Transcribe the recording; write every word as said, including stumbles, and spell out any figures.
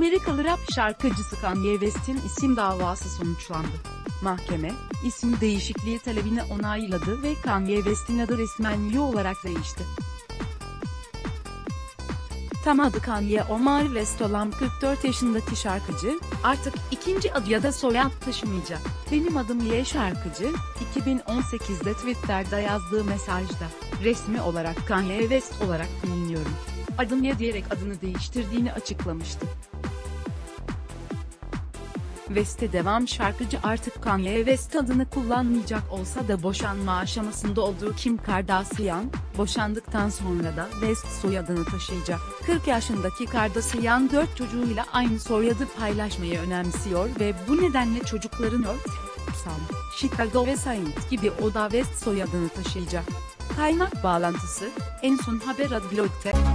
Amerikalı rap şarkıcısı Kanye West'in isim davası sonuçlandı. Mahkeme, isim değişikliği talebini onayladı ve Kanye West'in adı resmen Ye olarak değişti. Tam adı Kanye Omar West olan kırk dört yaşındaki şarkıcı, artık ikinci adı ya da soyad taşımayacak. "Benim adım Ye" şarkıcı, iki bin on sekizde Twitter'da yazdığı mesajda, "Resmi olarak Kanye West olarak biliniyorum. Adım Ye" diyerek adını değiştirdiğini açıklamıştı. West'e devam şarkıcı artık Kanye West adını kullanmayacak olsa da boşanma aşamasında olduğu Kim Kardashian, boşandıktan sonra da West soyadını taşıyacak. kırk yaşındaki Kardashian dört çocuğuyla aynı soyadı paylaşmayı önemsiyor ve bu nedenle çocukların Earth, Sun, Chicago ve Saint gibi o da West soyadını taşıyacak. Kaynak bağlantısı, En Son Haber Adblog'te.